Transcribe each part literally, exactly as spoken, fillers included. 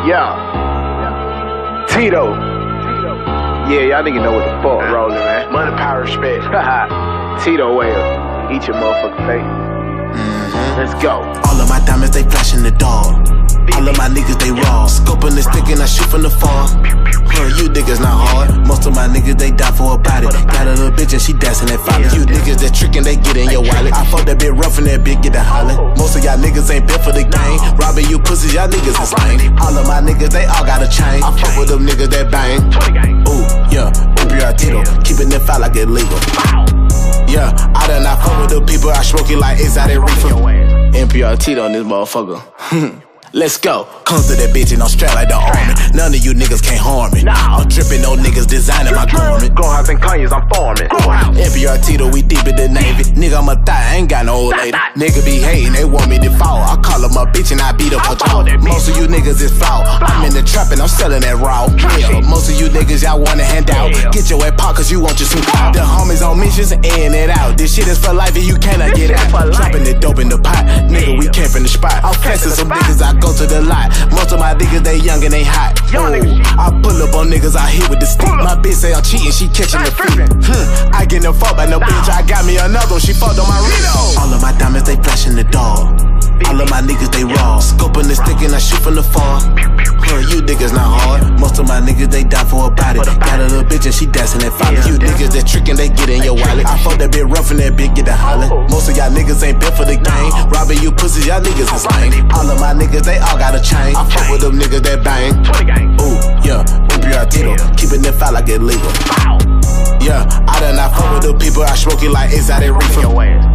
Yeah. Tito. Yeah, y'all niggas know what the fuck rolling, man. Money, power, respect. Tito way up. Eat your motherfucking face. Mm-hmm. Let's go. All of my diamonds, they flashing the dog. All of my niggas, they raw. Scoping and sticking, I shoot from the far. Huh, you niggas not hard. Most of my niggas, they die for a body. Got a little bitch and she dancing at folly. You niggas that tricking, they get in your wallet. I fuck that bitch rough and that bitch get a holler. Most of y'all niggas ain't built for the game. Robbing you pussies, y'all niggas is lame. All of my niggas, they all got a chain. I fuck with them niggas that bang. Ooh, yeah, N P R Tito. Keeping it foul like it legal. Yeah, I done not fuck with the people. I smoke it like exotic reefer. N P R Tito on this motherfucker. Let's go. Come to that bitch and I'm strapped like the army. None of you niggas can't harm me. I'm tripping, no niggas designing my garment. Go house and Kanye's, I'm farming. N P R Tito, we deep in the Navy. Nigga, I'm a thigh, I ain't got no old lady. Nigga be hating, they want me to fall. I call them a bitch and I beat up her jaw. Most of you niggas is foul. I'm in the trap and I'm selling that raw. Yeah, most of you niggas, y'all wanna hand out. Get your ass pop cause you want you some clout. The homies on missions and in it out. This shit is for life and you cannot get out. Dropping the dope in the pot. Nigga, we camping the spot. I'm flexing some niggas, I go to the lot. Most of my niggas, they young and they hot. Ooh, I pull up on niggas, I hit with the stick. My bitch say I'm cheating, she catching the freak. Hmm, I get no fuck by no bitch, I got me another one, she fucked on my Rito. All of my diamonds, they flashing the dog. All of my niggas, they raw. Scoping and sticking, I shoot from the far. Huh, you niggas not hard. Most of my niggas, they die for a body. Got a little bitch and she dancing at folly. You niggas that tricking, they get in your wallet. I fuck that bitch rough and that bitch get a holler. Most of y'all niggas ain't built for the game. Robbing you pussies, y'all niggas is lame. All of my niggas, they all got a chain. I fuck with them niggas that bang. Ooh, yeah, N P R Tito. Keeping it foul like it legal. Yeah, I done not fuck with the people. I smoke it like exotic reefer.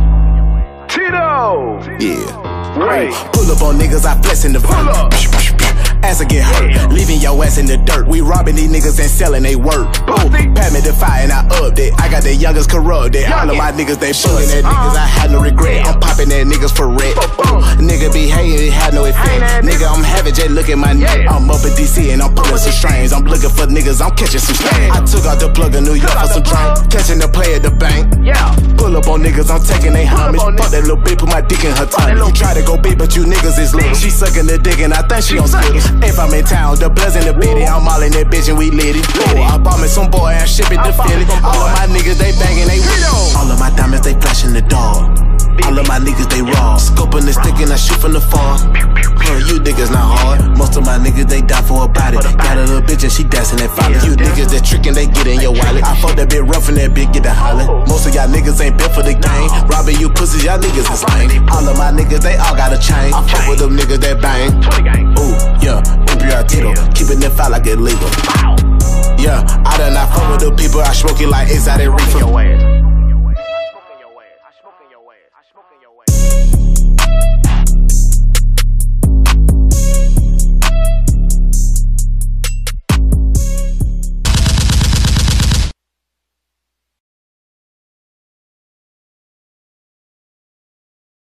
Tito! Yeah. Wait. Pull up on niggas, I flex in the Pull up. Ass I get hurt, yeah. Leaving your ass in the dirt. We robbing these niggas and selling they work. Ooh, pat me the fire and I update. I got the youngest corrupted. All of my niggas they bugging that niggas. I had no regret. I'm popping that niggas for red. Ooh, nigga be hating, it had no effect. Nigga, I'm having J, look at my neck. I'm up at D C and I'm pulling some strings. I'm looking for niggas, I'm catching some strings. I took out the plug in New York for some drink. Catching the play at the bank. Pull up on niggas, I'm taking they homage. Fuck that little bitch, put my dick in her tongue. You try to go big, but you niggas is little. She sucking the dick and I think she on skill. If I'm in town, the bloods in the bitty, I'm all in that bitch and we lit it. Ooh, I bought me some boy and ship it to Philly. All of my niggas, they banging, they with it. All of my diamonds, they flashing the dog. All of my niggas, they raw. Scoping and sticking, I shoot from the far. Huh, you niggas not hard. Most of my niggas, they die for a body. Got a little bitch and she dancing at folly. You niggas that tricking, they get in your wallet. I fuck that bitch rough and that bitch get a holler. Most of y'all niggas ain't built for the game. Robbing you pussies, y'all niggas is lame. All of my niggas, they all got a chain. I fuck with them niggas that bang. Ooh, yeah, N P R Tito. Keeping it foul like it legal. Yeah, I done not fuck with the people. I smoke it like exotic reefer.